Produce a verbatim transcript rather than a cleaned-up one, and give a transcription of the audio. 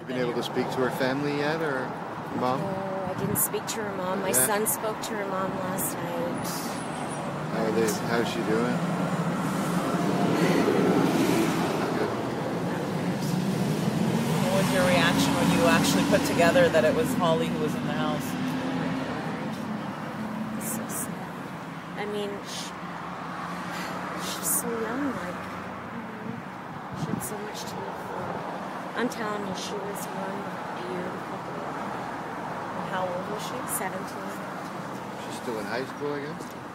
been able to speak to her family yet, or mom? No, I didn't speak to her mom. My Yeah. son spoke to her mom last night. How are they? How's she doing? Good. What was your reaction when you actually put together that it was Holly who was in the house? It's so sad. I mean, she, she's so young, like, you know, she had so much to live for. I'm telling you, she was one beautiful girl. And how old was she? seventeen. She's still in high school, I guess?